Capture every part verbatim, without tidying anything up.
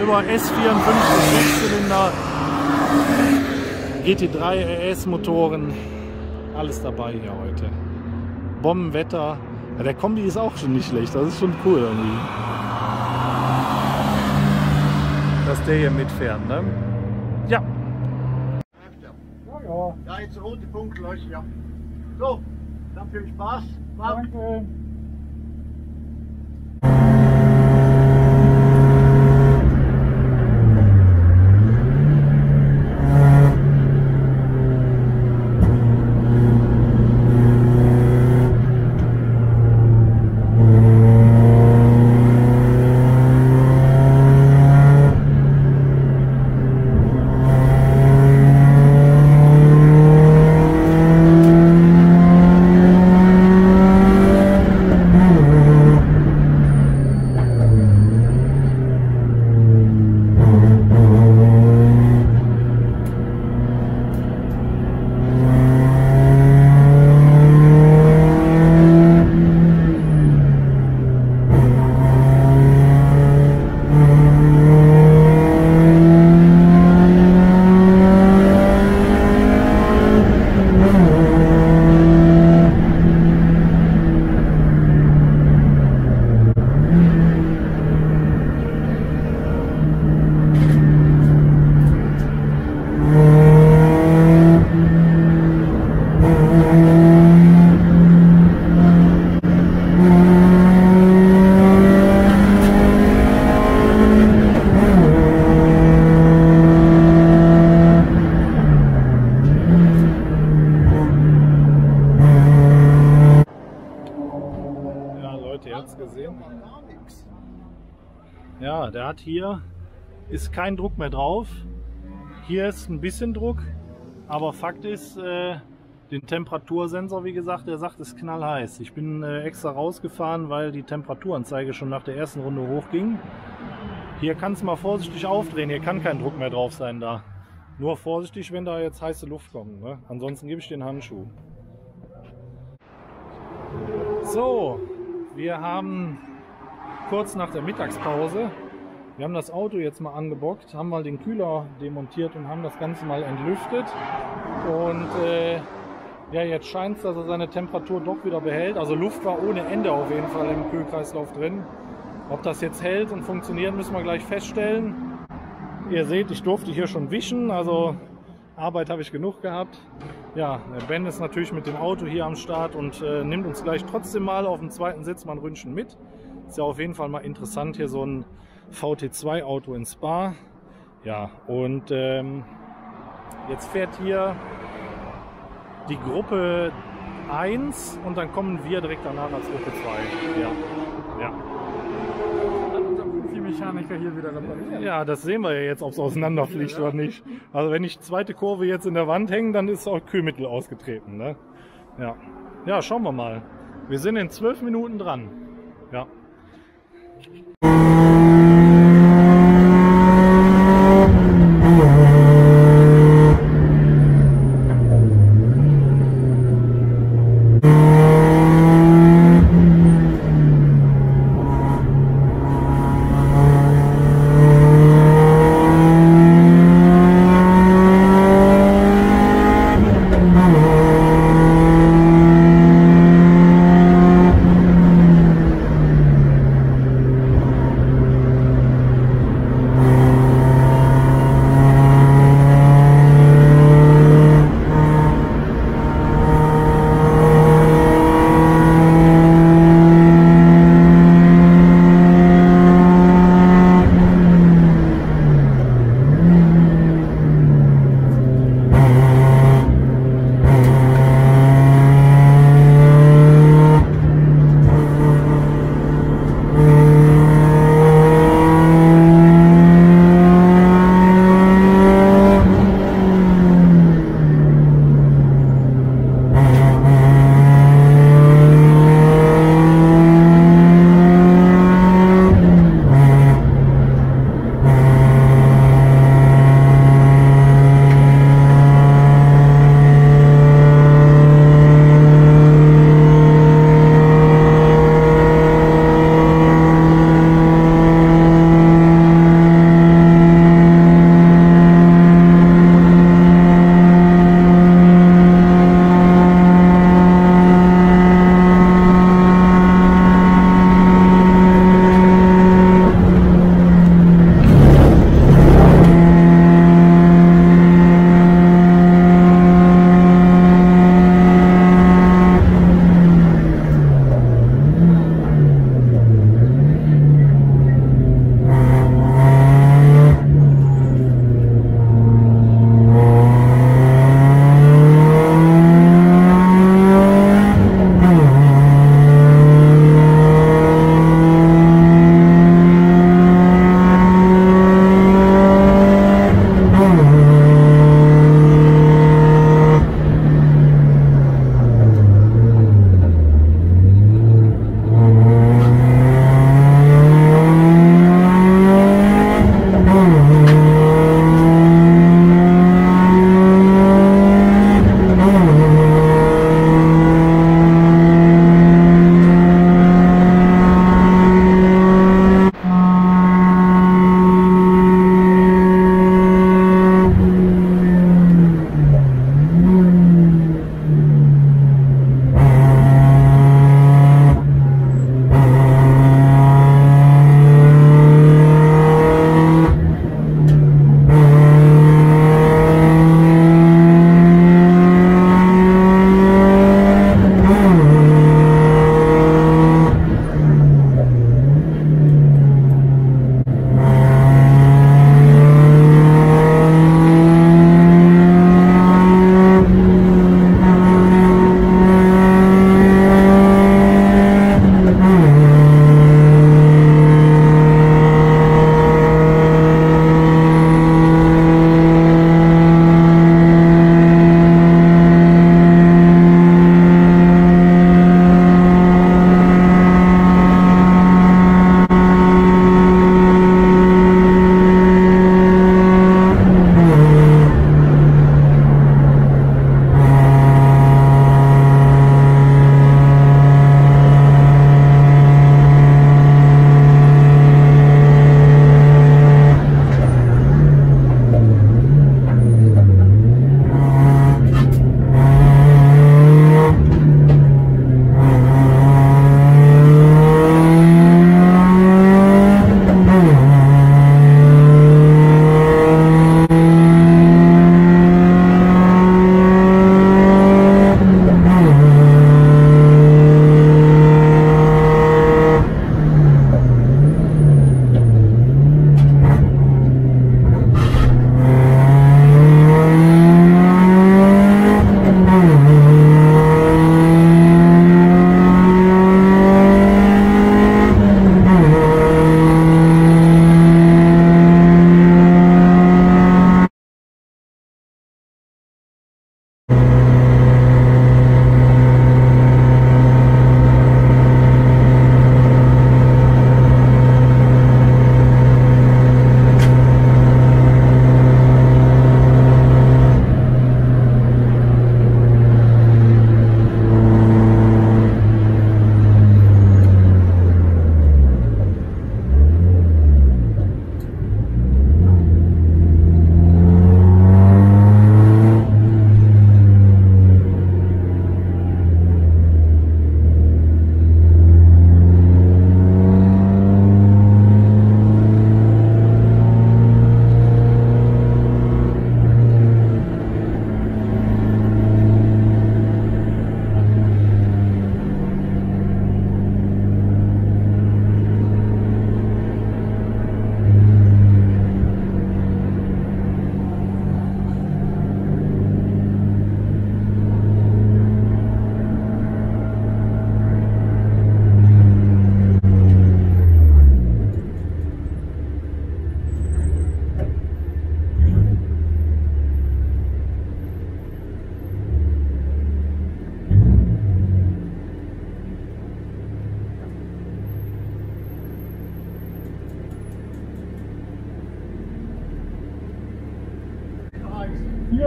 über S vierundfünfzig Sechszylinder, G T drei R S Motoren, alles dabei hier heute. Bombenwetter. Ja, der Kombi ist auch schon nicht schlecht, das ist schon cool irgendwie. Dass der hier mitfährt, ne? Ja. Ja, ja. Ja, jetzt rote Punkt leuchtet, ja. So, dann viel Spaß. Danke. Ja, der hat hier, ist kein Druck mehr drauf. Hier ist ein bisschen Druck, aber Fakt ist, äh, den Temperatursensor, wie gesagt, der sagt, es ist knallheiß. Ich bin äh, extra rausgefahren, weil die Temperaturanzeige schon nach der ersten Runde hochging. Hier kann es mal vorsichtig aufdrehen, hier kann kein Druck mehr drauf sein da. Nur vorsichtig, wenn da jetzt heiße Luft kommt, ne? Ansonsten gebe ich den Handschuh. So, wir haben kurz nach der Mittagspause, wir haben das Auto jetzt mal angebockt, haben mal den Kühler demontiert und haben das Ganze mal entlüftet. Und äh, ja, jetzt scheint es, dass er seine Temperatur doch wieder behält. Also Luft war ohne Ende auf jeden Fall im Kühlkreislauf drin. Ob das jetzt hält und funktioniert, müssen wir gleich feststellen. Ihr seht, ich durfte hier schon wischen, also Arbeit habe ich genug gehabt. Ja, der Ben ist natürlich mit dem Auto hier am Start und äh, nimmt uns gleich trotzdem mal auf dem zweiten Sitz mal ein Ründchen mit. Ist ja auf jeden Fall mal interessant, hier so ein V T zwei Auto in Spa. Ja, und ähm, jetzt fährt hier die Gruppe eins und dann kommen wir direkt danach als Gruppe zwei. Ja, ja. Mechaniker hier wieder reparieren. Ja, das sehen wir ja jetzt, ob es auseinanderfliegt ja, ja. oder nicht. Also wenn ich zweite Kurve jetzt in der Wand hängen, dann ist auch Kühlmittel ausgetreten. Ne? Ja. Ja, schauen wir mal. Wir sind in zwölf Minuten dran. Ja.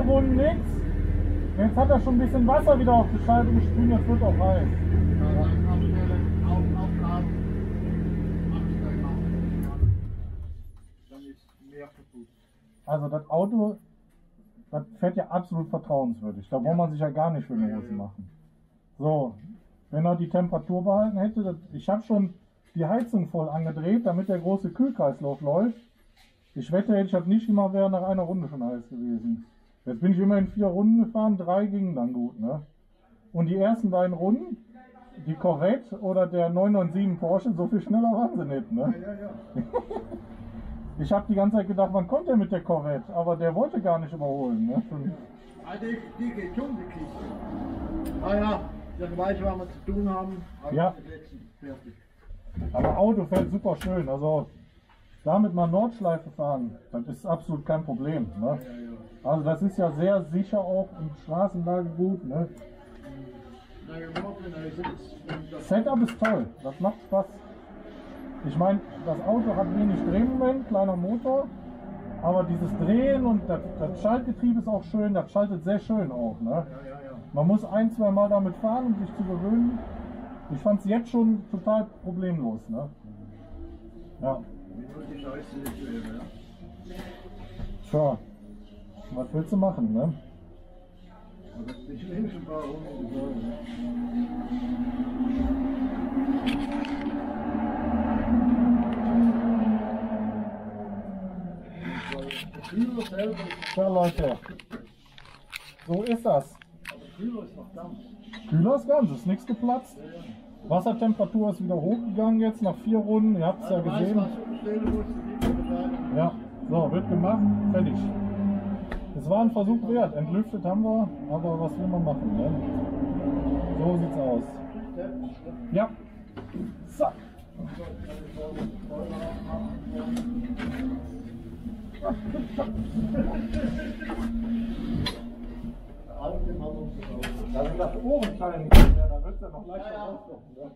Runden nichts. Jetzt hat er schon ein bisschen Wasser wieder auf die Scheibe gespült, jetzt wird auch heiß. Also das Auto, das fährt ja absolut vertrauenswürdig. Da braucht man sich ja gar nicht für eine Hose machen. So, wenn er die Temperatur behalten hätte, das, ich habe schon die Heizung voll angedreht, damit der große Kühlkreislauf läuft. Ich wette, hätte ich das nicht immer, wäre nach einer Runde schon heiß gewesen. Jetzt bin ich immer in vier Runden gefahren, drei gingen dann gut, ne? Und die ersten beiden Runden, die Corvette oder der neun neun sieben Porsche, so viel schneller waren sie nicht, ne? Ja, ja, ja. Ich habe die ganze Zeit gedacht, wann kommt der mit der Corvette? Aber der wollte gar nicht überholen, ne? Ah, die, die geht schon, die Kiste. Ah ja, dann weiß ich, was wir zu tun haben. Ja. Fertig. Aber Auto fährt super schön, also damit mal Nordschleife fahren, das ist absolut kein Problem, ne? Also das ist ja sehr sicher auch und Straßenlage gut, ne? Setup ist toll, das macht Spaß. Ich meine, das Auto hat wenig Drehmoment, kleiner Motor, aber dieses Drehen und das, das Schaltgetriebe ist auch schön, das schaltet sehr schön auch, ne? Man muss ein, zwei Mal damit fahren, um sich zu gewöhnen. Ich fand es jetzt schon total problemlos, ne? Ja. Tja, was willst du machen, ne? Tja, Leute, so ist das. Kühler ist ganz, ist nichts geplatzt. Wassertemperatur ist wieder hochgegangen jetzt nach vier Runden, ihr habt es ja gesehen. Ja, so, wird gemacht, fertig. Es war ein Versuch wert, entlüftet haben wir, aber was will man machen, ne? So sieht's aus. Ja, zack. Da sind das Ohrenteil nicht mehr, da wird es ja noch leichter rauskommen. Ne?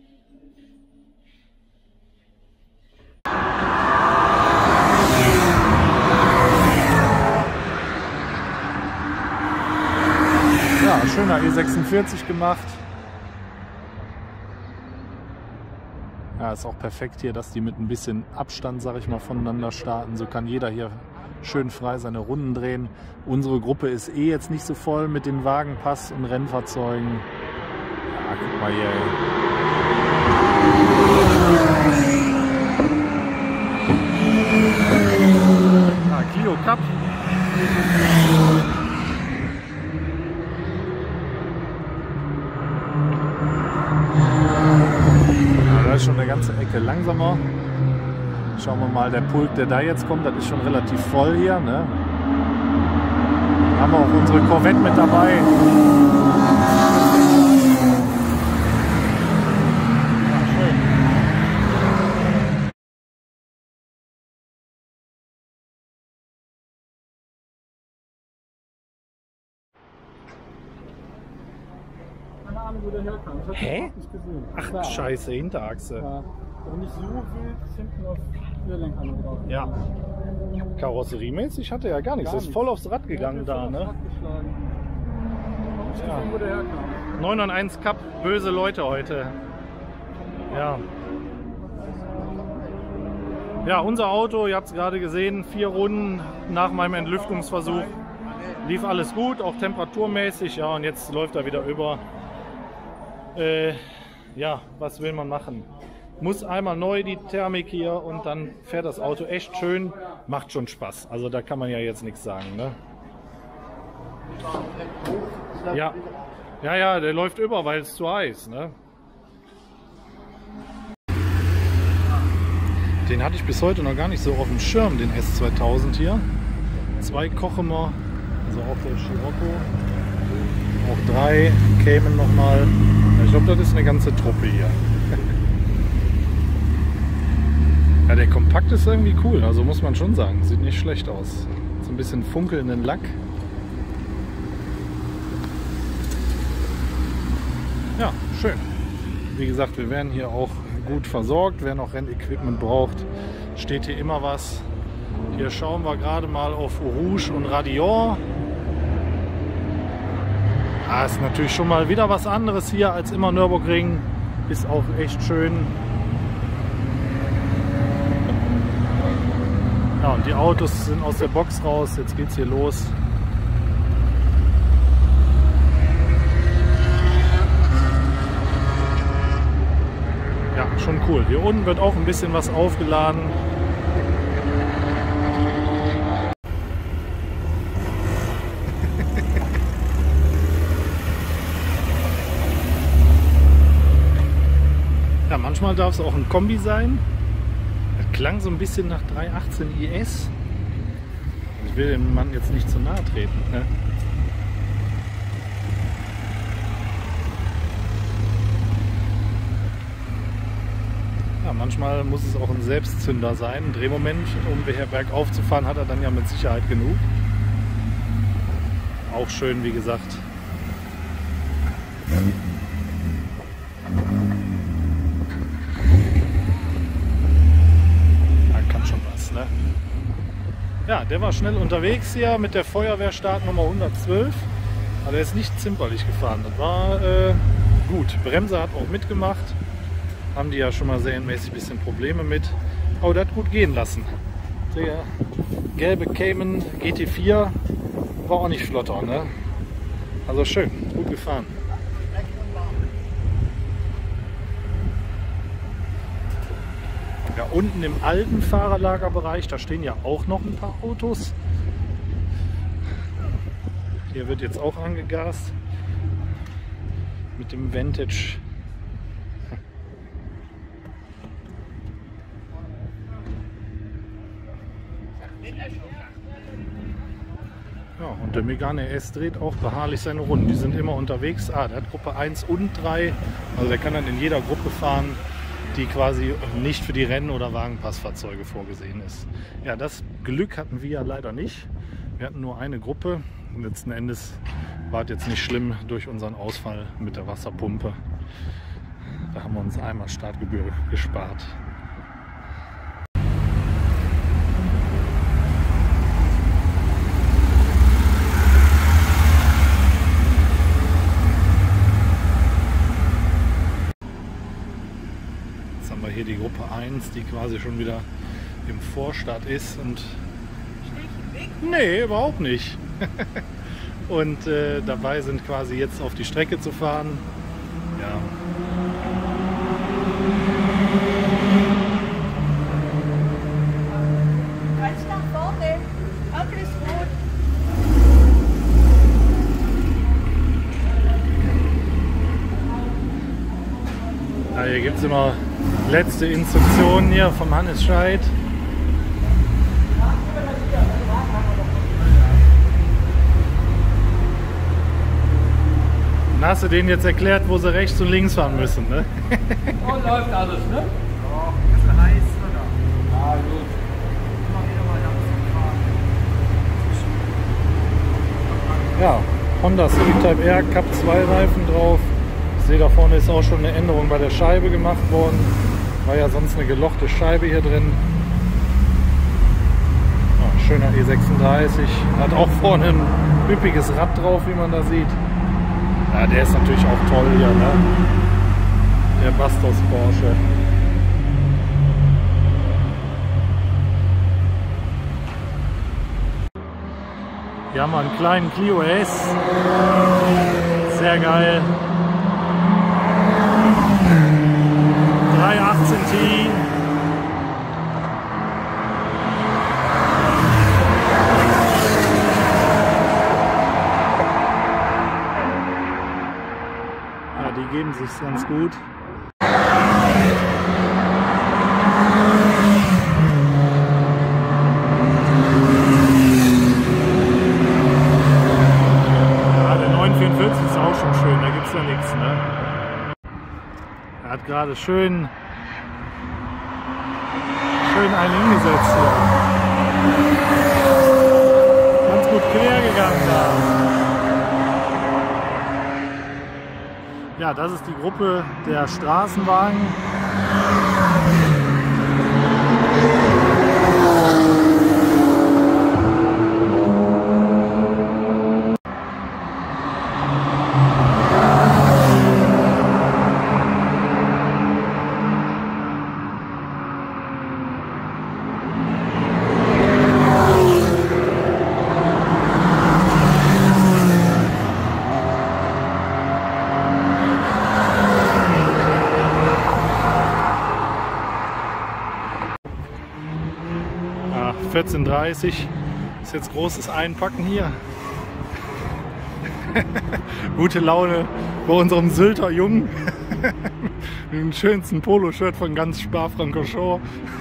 Ja, schöner E sechsundvierzig gemacht. Ja, ist auch perfekt hier, dass die mit ein bisschen Abstand, sag ich mal, voneinander starten. So kann jeder hier schön frei seine Runden drehen. Unsere Gruppe ist eh jetzt nicht so voll mit den Wagenpass- und Rennfahrzeugen. Ja, guck mal hier. Ah, Clio Cup. Ja, da ist schon eine ganze Ecke langsamer. Schauen wir mal, der Pulk, der da jetzt kommt, das ist schon relativ voll hier, ne? Haben wir auch unsere Corvette mit dabei. Ja, schön. Keine Ahnung, wo der herkam. Das hab ich Hä? überhaupt nicht gesehen. Ach, Klar. Scheiße, Hinterachse. Ja. Aber nicht so wild, ist hinten auf Vierlenkern drauf. Ja. Karosseriemäßig hatte er gar nichts. Gar ist nichts. voll aufs Rad gegangen da, ne? Ich hab nicht gesehen, wo der herkam. neun neun eins Cup, böse Leute heute. Ja. Ja, unser Auto, ihr habt es gerade gesehen, vier Runden nach meinem Entlüftungsversuch. Lief alles gut, auch temperaturmäßig. Ja, und jetzt läuft er wieder über. Äh, ja, was will man machen? Muss einmal neu die Thermik hier und dann fährt das Auto echt schön. Macht schon Spaß. Also da kann man ja jetzt nichts sagen, ne? Ja, ja, ja, der läuft über, weil es zu heiß, ne? Den hatte ich bis heute noch gar nicht so auf dem Schirm, den S zweitausend hier. Zwei Kochemer, also auch der Scirocco. Auch drei kämen nochmal. Ich glaube, das ist eine ganze Truppe hier. Ja, der Kompakt ist irgendwie cool, also muss man schon sagen. Sieht nicht schlecht aus. So ein bisschen funkelnden Lack. Ja, schön. Wie gesagt, wir werden hier auch gut versorgt. Wer noch Rennequipment braucht, steht hier immer was. Hier schauen wir gerade mal auf Rouge und Radior. Ja, ist natürlich schon mal wieder was anderes hier als immer Nürburgring. Ist auch echt schön. Ja, und die Autos sind aus der Box raus. Jetzt geht's hier los. Ja, schon cool. Hier unten wird auch ein bisschen was aufgeladen. Ja, manchmal darf es auch ein Kombi sein. Das klang so ein bisschen nach drei achtzehn I S. Ich will dem Mann jetzt nicht zu nahe treten. Ne? Ja, manchmal muss es auch ein Selbstzünder sein. Ein Drehmoment, um hier bergauf zu fahren, hat er dann ja mit Sicherheit genug. Auch schön, wie gesagt. Ne? Ja, der war schnell unterwegs hier mit der Feuerwehrstartnummer hundertzwölf. Aber der ist nicht zimperlich gefahren. Das war äh, gut. Bremse hat auch mitgemacht. Haben die ja schon mal serienmäßig ein bisschen Probleme mit. Aber der hat gut gehen lassen. Der gelbe Cayman G T vier war auch nicht flotter. Ne? Also schön, gut gefahren. Ja, unten im alten Fahrerlagerbereich, da stehen ja auch noch ein paar Autos. Hier wird jetzt auch angegast mit dem Vantage. Ja, und der Megane S dreht auch beharrlich seine Runden. Die sind immer unterwegs. Ah, der hat Gruppe eins und drei. Also der kann dann in jeder Gruppe fahren, die quasi nicht für die Rennen- oder Wagenpassfahrzeuge vorgesehen ist. Ja, das Glück hatten wir ja leider nicht. Wir hatten nur eine Gruppe. Und letzten Endes war es jetzt nicht schlimm durch unseren Ausfall mit der Wasserpumpe. Da haben wir uns einmal Startgebühr gespart. Hier die Gruppe eins, die quasi schon wieder im Vorstart ist und nee, überhaupt nicht. Und äh, dabei sind quasi jetzt auf die Strecke zu fahren. Ja. Ganz nach vorne, alles rot. Ja, hier gibt es immer letzte Instruktionen hier vom Hannes Scheid. Dann hast du denen jetzt erklärt, wo sie rechts und links fahren müssen, ne? Und läuft alles, ne? Ja, ein bisschen heiß, oder? Ja, gut. Immer wieder mal ganz Ja, Honda Civic Type R, Cup zwei Reifen drauf. Ich sehe, da vorne ist auch schon eine Änderung bei der Scheibe gemacht worden. War ja sonst eine gelochte Scheibe hier drin. Ja, schöner E sechsunddreißig. Hat auch vorne ein üppiges Rad drauf, wie man da sieht. Ja, der ist natürlich auch toll hier, ne? Der Bastos Porsche. Hier haben wir einen kleinen Clio S. Sehr geil. drei achtzehn T. Ja, die geben sich ganz gut. Ja, der neunhundertvierundvierzig ist auch schon schön, da gibt es ja nichts, ne? Er hat gerade schön, schön einen hingesetzt hier. Ganz gut quer gegangen da. Ja, das ist die Gruppe der Straßenwagen. vierzehn Uhr dreißig. Ist jetzt großes Einpacken hier. Gute Laune bei unserem Sylter Jungen. Mit dem schönsten Poloshirt von ganz Spa-Francorchamps.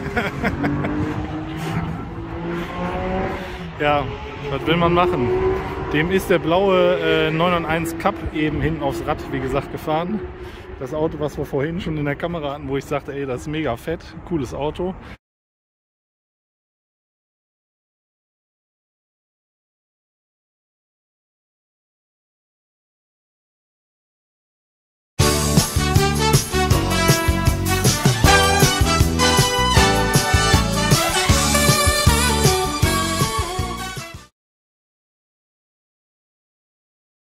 Ja, was will man machen? Dem ist der blaue äh, neun neun eins Cup eben hinten aufs Rad, wie gesagt, gefahren. Das Auto, was wir vorhin schon in der Kamera hatten, wo ich sagte, ey, das ist mega fett, cooles Auto.